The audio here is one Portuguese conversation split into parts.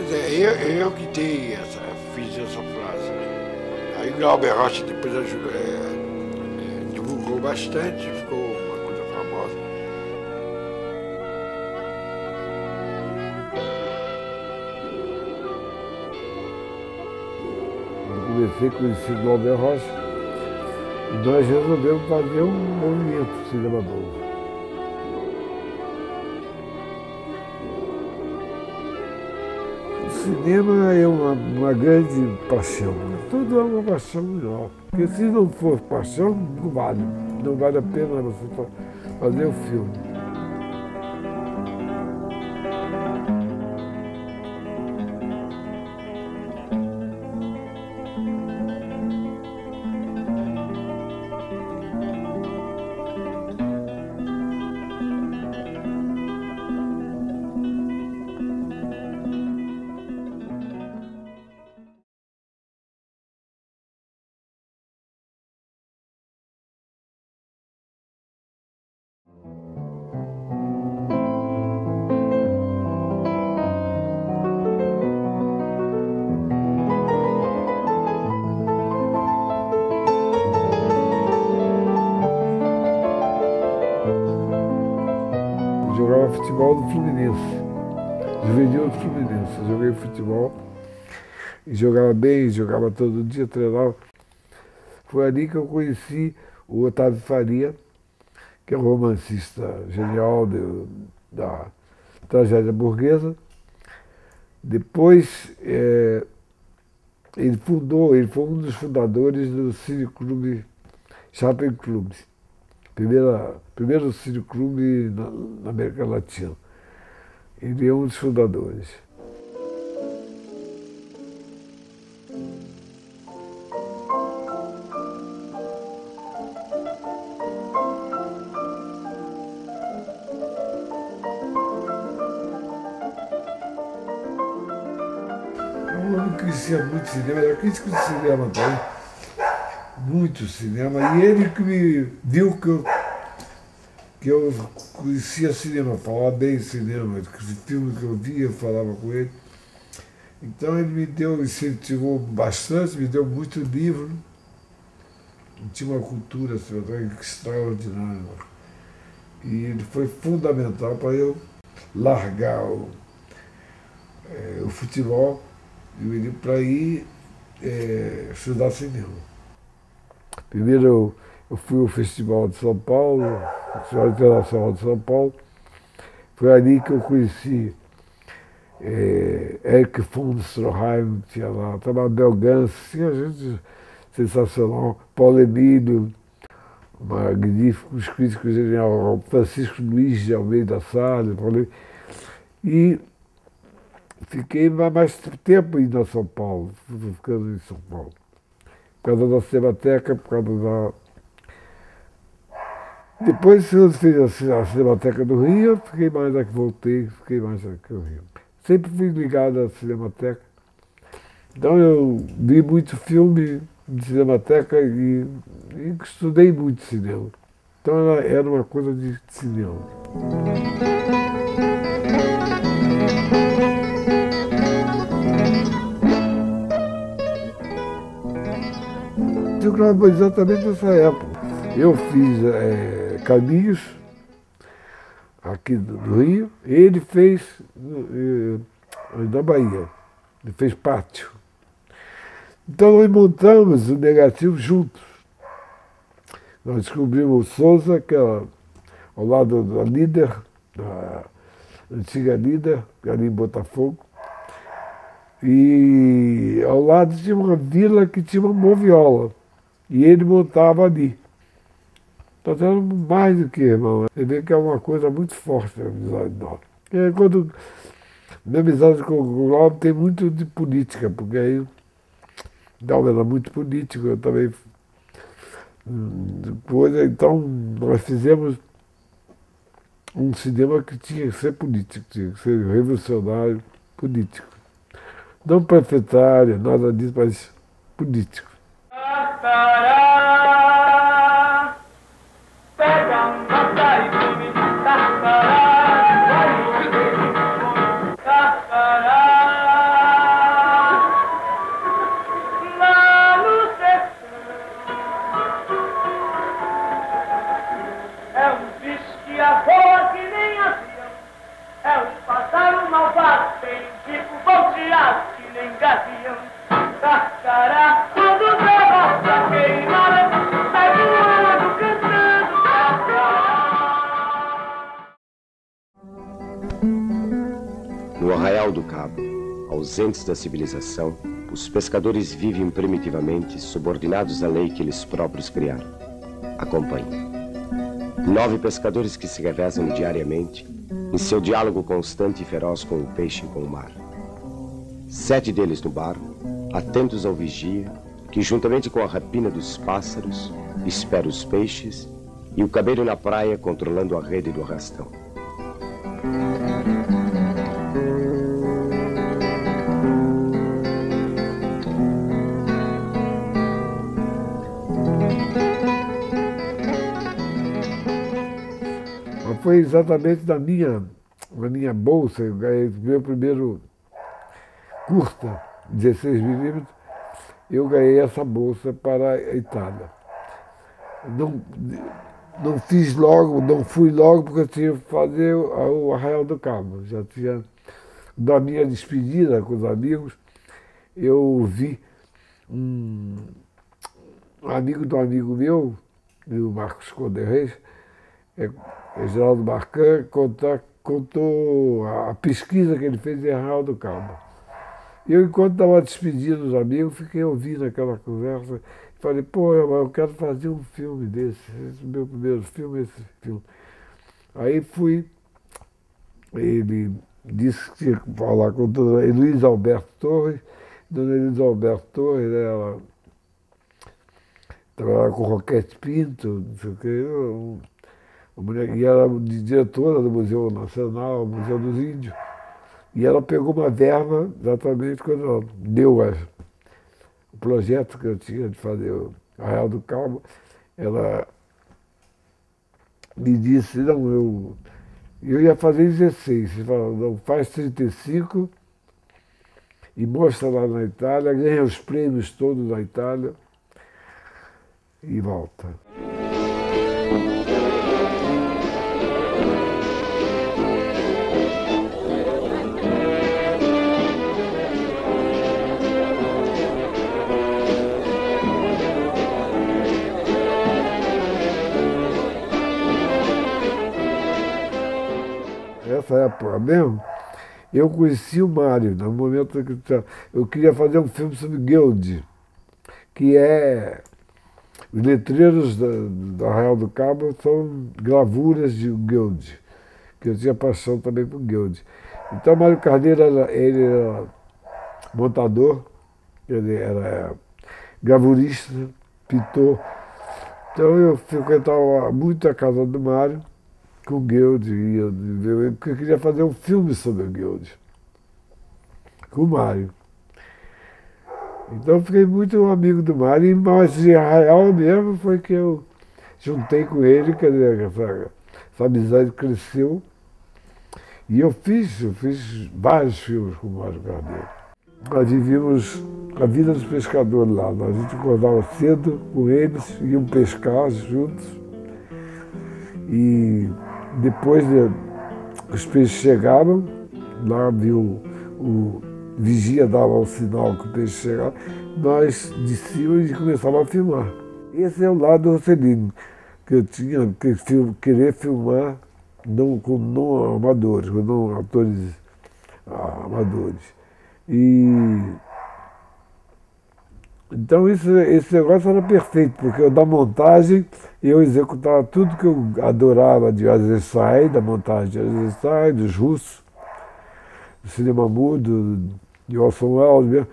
Pois é, eu que fiz essa frase. Aí o Glauber Rocha depois divulgou bastante, ficou uma coisa famosa. Eu comecei a conhecer o Glauber Rocha e nós resolvemos fazer um movimento Cinema Novo. O cinema é uma grande paixão, tudo é uma paixão melhor. Porque se não for paixão, não vale a pena você fazer o filme. Jogava futebol do Fluminense, juvenil do Fluminense. Eu joguei futebol e jogava bem, jogava todo dia, treinava. Foi ali que eu conheci o Otávio Faria, que é um romancista genial da tragédia burguesa. Depois, ele foi um dos fundadores do Cine Clube Shopping Club. Primeiro Cine Clube na América Latina. Ele é um dos fundadores. Eu não conhecia muito cinema, era crítico de cinema também. Muito cinema. E ele que me viu que eu conhecia cinema, falava bem cinema, que os filmes que eu via, eu falava com ele. Então ele me incentivou bastante, me deu muito livro. Tinha uma cultura extraordinária. E ele foi fundamental para eu largar o futebol para ir estudar cinema. Primeiro eu fui ao Festival de São Paulo, Festival Internacional de São Paulo. Foi ali que eu conheci Eric von Stroheim, tinha lá, estava Abel Gance, tinha gente sensacional, Paulo Emílio, magnífico, os críticos genial, Francisco Luiz de Almeida Salles, e fiquei mais tempo indo a São Paulo, ficando em São Paulo. Por causa da Cinemateca, por causa da... Depois eu fiz a Cinemateca do Rio, eu fiquei mais aqui, fiquei mais aqui no Rio. Sempre fui ligado à Cinemateca. Então eu vi muito filme de Cinemateca e estudei muito cinema. Então era uma coisa de cinema. Eu gravava exatamente nessa época. Eu fiz Caminhos, aqui do Rio, e ele fez na Bahia. Ele fez Pátio. Então nós montamos o negativo juntos. Nós descobrimos o Souza, que era ao lado da Líder, da antiga Líder, ali em Botafogo. E ao lado tinha uma vila que tinha uma moviola. E ele montava ali. Nós éramos mais do que irmão. Você vê que é uma coisa muito forte a amizade nossa. Minha amizade com o Glauber tem muito de política, porque aí o Glauber era muito político, eu também. Então nós fizemos um cinema que tinha que ser político, tinha que ser revolucionário, político. Não panfletário, nada disso, mas político. No Arraial do Cabo, ausentes da civilização, os pescadores vivem primitivamente, subordinados à lei que eles próprios criaram. Acompanhe. 9 pescadores que se revezam diariamente em seu diálogo constante e feroz com o peixe e com o mar. 7 deles no barco, atentos ao vigia, que juntamente com a rapina dos pássaros, espera os peixes, e o cabelo na praia controlando a rede do arrastão. Foi exatamente na minha bolsa, eu ganhei meu primeiro curta, 16 milímetros, eu ganhei essa bolsa para a Itália. Não fiz logo, não fui logo, porque eu tinha que fazer o Arraial do Cabo. Já tinha, na minha despedida com os amigos, eu vi um amigo do amigo meu, o Marcos Conde Reis, Geraldo Marcan, contou a pesquisa que ele fez em Arraial do Cabo. Eu, enquanto estava despedindo os amigos, fiquei ouvindo aquela conversa e falei, pô, eu quero fazer um filme desse, esse é o meu primeiro filme, esse filme. Aí fui, ele disse que tinha que falar com a dona Luiz Alberto Torres. Dona Luiz Alberto Torres, ela trabalhava com Roquete Pinto, não sei o quê, e era diretora do Museu Nacional, Museu dos Índios. E ela pegou uma verba exatamente quando ela deu o projeto que eu tinha de fazer o Arraial do Cabo. Ela me disse, não, eu ia fazer 16. Você falou, não, faz 35 e mostra lá na Itália, ganha os prêmios todos na Itália e volta. Nessa época mesmo, eu conheci o Mário, no momento que eu queria fazer um filme sobre Guild, que é... Os letreiros do Arraial do Cabo são gravuras de Guild, que eu tinha paixão também por Guild. Então, o Mário Carneiro, ele era montador, ele era gravurista, pintor. Então, eu frequentava muito a casa do Mário, com o Guild, porque eu queria fazer um filme sobre o Guild, com o Mário. Então eu fiquei muito amigo do Mário, mas em Arraial mesmo foi que eu juntei com ele, quer dizer, essa amizade cresceu. E eu fiz vários filmes com o Mário Carneiro. Nós vivíamos a vida dos pescadores lá, a gente acordava cedo com eles, iam pescar juntos. E depois os peixes chegavam, lá viu o vigia dava o sinal que o peixe chegava, nós descíamos e começávamos a filmar. Esse é o lado do Rossellini, que eu tinha que querer filmar com não amadores, com não atores amadores. Então esse negócio era perfeito, porque da montagem eu executava tudo que eu adorava de Eisenstein, da montagem de Eisenstein, dos russos, do cinema mudo, de Orson Welles mesmo,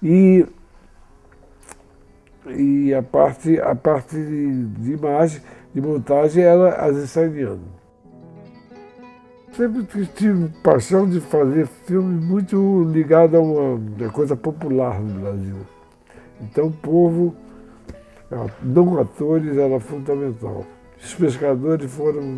e a parte de imagem, de montagem era eisensteiniana. Sempre tive paixão de fazer filme muito ligado a uma coisa popular no Brasil. Então o povo, não atores, era fundamental. Os pescadores foram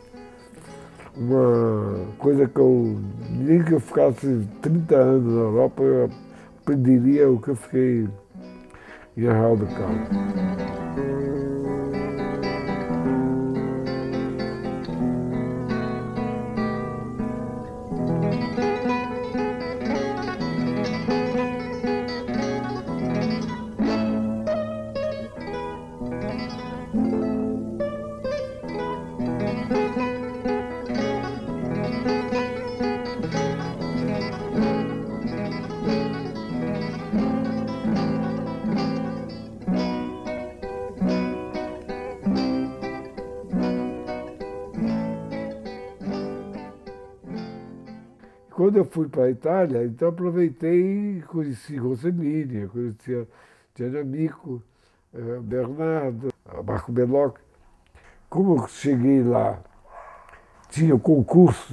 uma coisa que nem que eu ficasse 30 anos na Europa, eu aprenderia o que eu fiquei em Arraial do Cabo. quando eu fui para a Itália, então aproveitei e conheci Rossellini, conheci Gianni Amico, Bernardo, Marco Bellocchio. Como eu cheguei lá, tinha concurso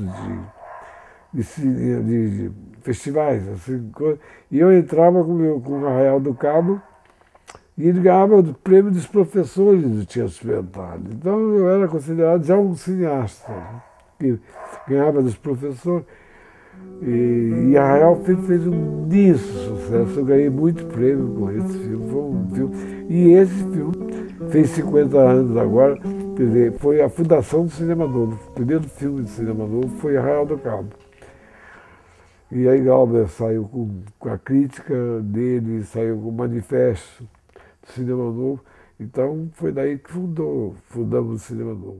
de festivais, assim, e eu entrava com o Arraial do Cabo e ele ganhava o prêmio dos professores do Teatro Experimental. Então eu era considerado já um cineasta, né, que ganhava dos professores. E Arraial fez um imenso sucesso, eu ganhei muito prêmio com esse filme, foi um filme. E esse filme fez 50 anos agora, quer dizer, foi a fundação do cinema novo. O primeiro filme de cinema novo foi Arraial do Cabo. E aí Glauber saiu com a crítica dele, saiu com o manifesto do cinema novo. Então foi daí que fundamos o cinema novo.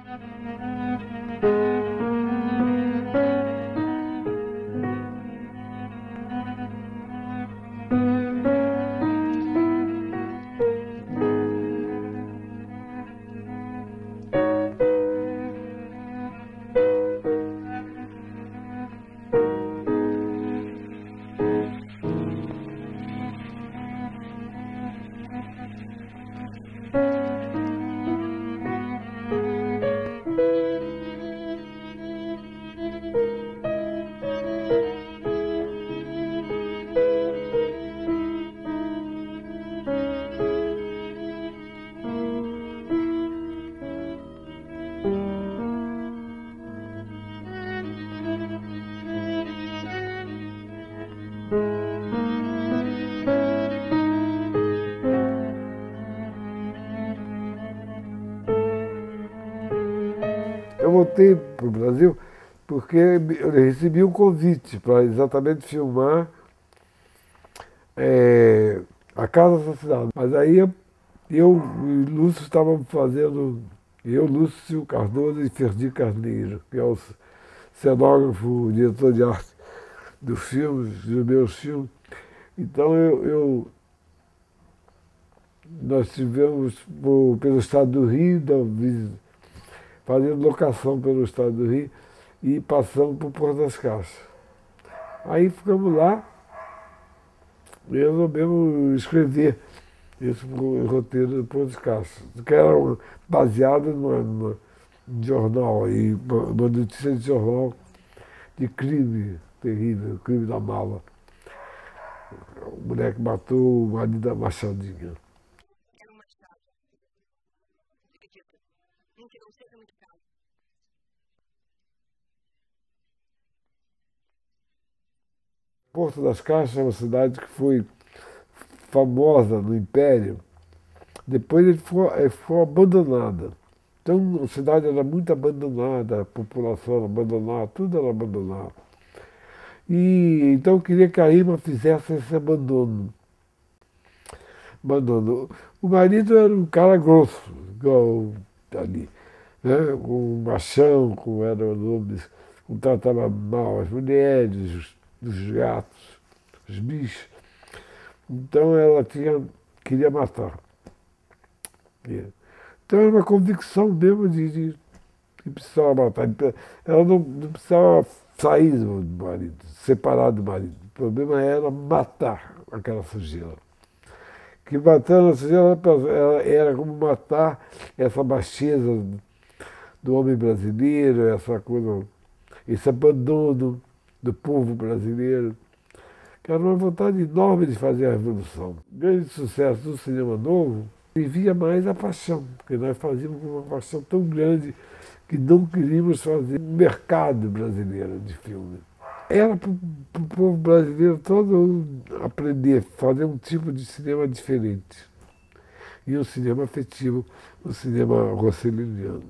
Eu voltei para o Brasil porque eu recebi um convite para exatamente filmar A Casa Assassinada. Mas aí eu e Lúcio estávamos fazendo, Lúcio Cardoso e Ferdi Carneiro, que é o cenógrafo, o diretor de arte dos filmes, dos meus filmes. Então nós estivemos pelo estado do Rio, fazendo locação pelo estado do Rio e passando por Porto das Caixas. Aí ficamos lá e resolvemos escrever esse roteiro de Porto das Caixas, que era baseado num jornal, uma notícia de jornal de crime terrível, crime da mala. O moleque matou o marido da Machadinha. Porto das Caixas é uma cidade que foi famosa no Império. Depois ele foi abandonada. Então a cidade era muito abandonada, a população era abandonada, tudo era abandonado. E então eu queria que a Irma fizesse esse abandono. O marido era um cara grosso, igual ali, né? Um machão, como eram os homens, que tratava mal as mulheres, os gatos, os bichos. Então ela queria matar. Então era uma convicção mesmo de que precisava matar. Ela não precisava sair do marido, separar do marido. O problema era matar aquela sujeira. Que matando a sujeira era como matar essa baixeza do homem brasileiro, essa coisa, esse abandono do povo brasileiro, que era uma vontade enorme de fazer a revolução. O grande sucesso do cinema novo vivia mais a paixão, porque nós fazíamos uma paixão tão grande que não queríamos fazer um mercado brasileiro de filme. Era para o povo brasileiro todo aprender a fazer um tipo de cinema diferente. E um cinema afetivo, um cinema rosseliniano.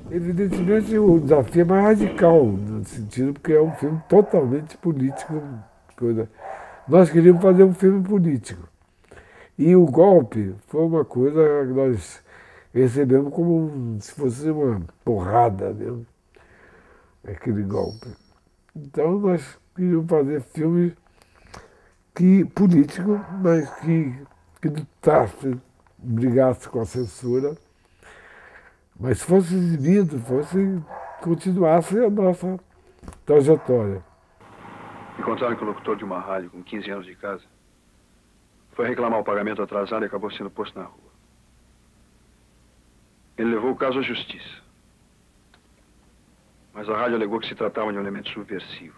Evidentemente o desafio é mais radical, no sentido porque é um filme totalmente político. Coisa. Nós queríamos fazer um filme político. E o golpe foi uma coisa que nós recebemos como se fosse uma porrada mesmo, aquele golpe. Então nós queríamos fazer filmes políticos, mas que lutasse, brigasse com a censura, mas fosse exibido, continuasse a nossa trajetória. Encontraram que o locutor de uma rádio com 15 anos de casa foi reclamar o pagamento atrasado e acabou sendo posto na rua. Ele levou o caso à justiça. Mas a rádio alegou que se tratava de um elemento subversivo.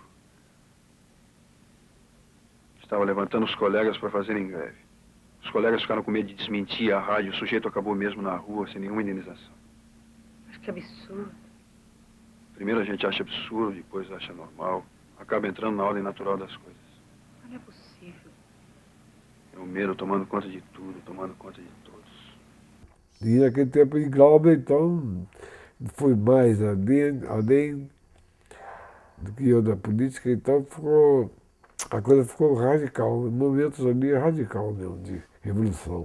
Estava levantando os colegas para fazerem greve. Os colegas ficaram com medo de desmentir a rádio. O sujeito acabou mesmo na rua sem nenhuma indenização. Mas que absurdo. Primeiro a gente acha absurdo, depois acha normal. Acaba entrando na ordem natural das coisas. Não é possível. É o medo tomando conta de tudo, tomando conta de todos. E naquele tempo em Glauber, então, foi mais além do que eu da política, então a coisa ficou radical, momentos ali radical mesmo, de revolução.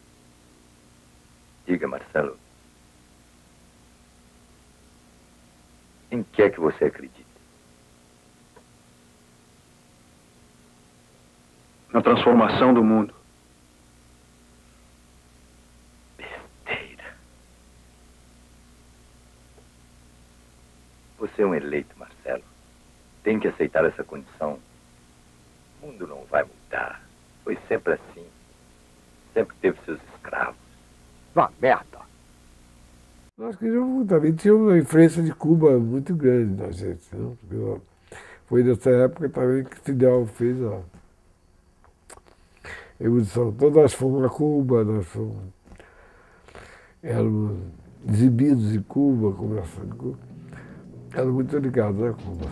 Diga, Marcelo, em que é que você acredita? Na transformação do mundo. Besteira. Você é um eleito, Marcelo. Tem que aceitar essa condição. O mundo não vai mudar. Foi sempre assim. Sempre teve seus escravos. Uma merda. Nós queríamos também, tinha uma influência de Cuba muito grande na gente. Não? Foi nessa época também que Fidel fez a Revolução. Então nós fomos a Cuba, éramos exibidos em Cuba, conversando em Cuba. Éramos muito ligados a Cuba.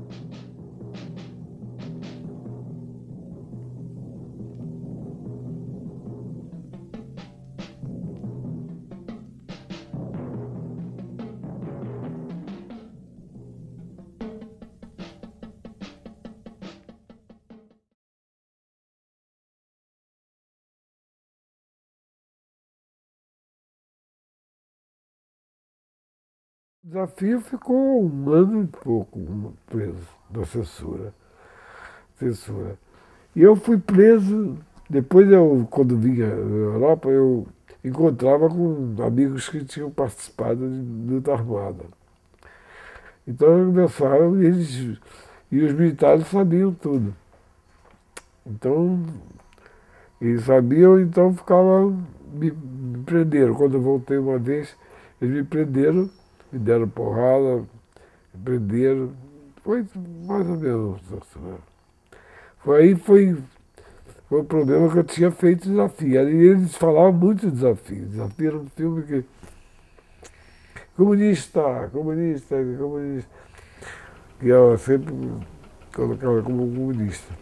O desafio ficou um ano e pouco preso da censura. E eu fui preso, depois quando vinha à Europa, eu encontrava com amigos que tinham participado de luta armada. Então começaram, e os militares sabiam tudo. Então, eles sabiam, então me prenderam. Quando eu voltei uma vez, eles me prenderam, me deram porrada, me prenderam. Foi mais ou menos assim. Foi o problema que eu tinha feito desafio. E eles falavam muito de desafio. Desafio era um filme que. Comunista. Que eu sempre colocava como comunista.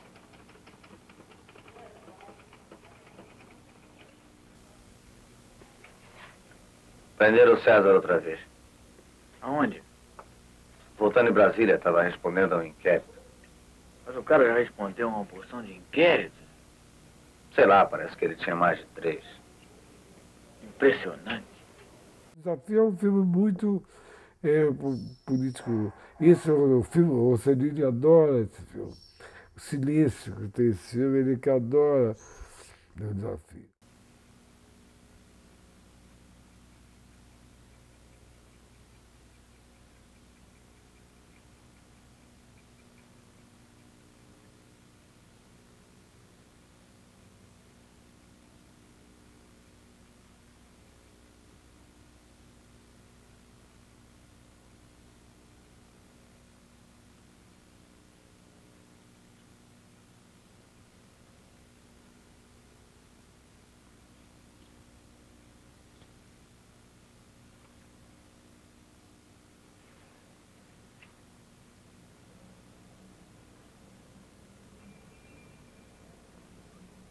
Prenderam o César outra vez. Aonde? Voltando em Brasília, estava respondendo a um inquérito. Mas o cara já respondeu a uma porção de inquéritos. Sei lá, parece que ele tinha mais de 3. Impressionante. O Desafio é um filme muito político. Esse é o filme, o Celini adora esse filme. O Silêncio, que tem esse filme, ele que adora o Desafio.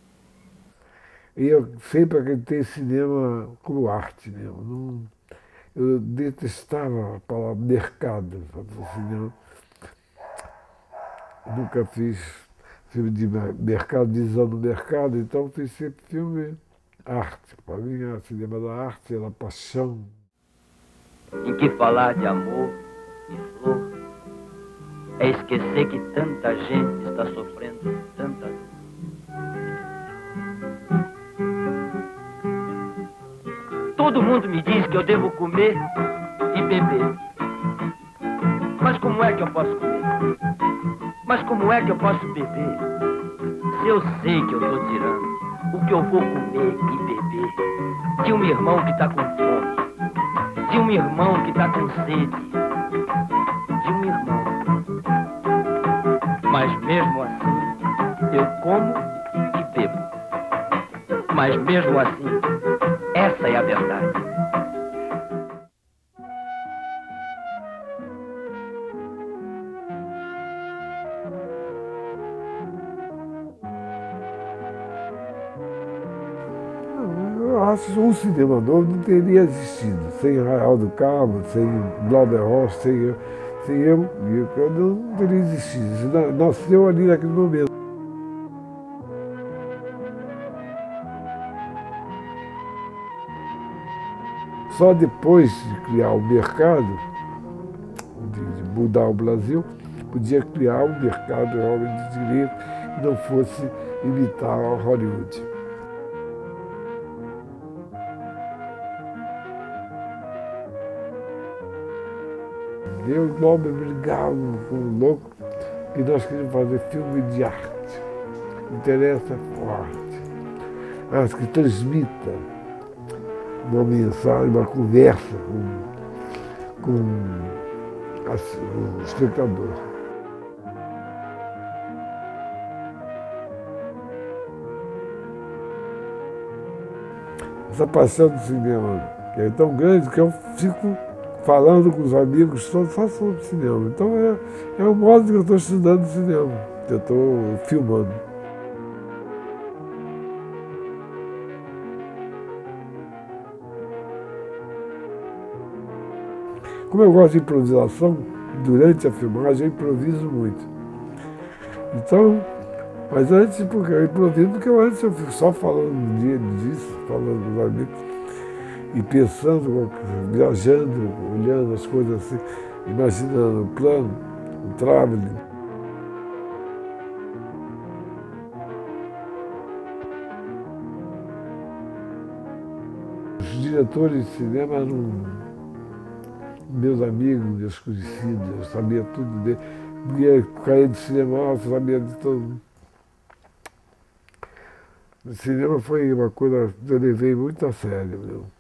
E eu sempre acreditei em cinema como arte mesmo. eu detestava a palavra mercado, assim, eu nunca fiz filme de mercado, visando o mercado, então fiz sempre filme arte. Para mim, o cinema da arte era paixão. Em que falar de amor e flor é esquecer que tanta gente está sofrendo tanta dor. Todo mundo me diz que eu devo comer e beber. Mas como é que eu posso comer? Mas como é que eu posso beber? Se eu sei que eu estou tirando o que eu vou comer e beber de um irmão que está com fome, de um irmão que está com sede, de um irmão. Mas mesmo assim, eu como e bebo. Mas mesmo assim, essa é a verdade. Eu acho que um cinema novo não teria existido. Sem Arraial do Cabo, sem Glauber Rocha, sem eu não teria existido. Isso nasceu ali naquele momento. Só depois de criar o mercado, de mudar o Brasil, podia criar um mercado realmente de direito que não fosse imitar a Hollywood. Eu e o Glauber brigávamos com o louco que nós queríamos fazer filme de arte. Interessa por arte. Arte que transmita uma mensagem, uma conversa com o espectador. Essa paixão do cinema é tão grande que eu fico falando com os amigos só sobre cinema. Então é o modo que eu estou estudando cinema, que eu estou filmando. Como eu gosto de improvisação, durante a filmagem eu improviso muito. Então, mas antes, porque eu improviso, porque antes eu fico só falando disso, falando com os amigos, e pensando, viajando, olhando as coisas assim, imaginando o plano, o traveling. Os diretores de cinema eram meus amigos, meus conhecidos, eu sabia tudo dele. Ia cair de cinema, eu sabia de todo mundo. O cinema foi uma coisa que eu levei muito a sério, meu.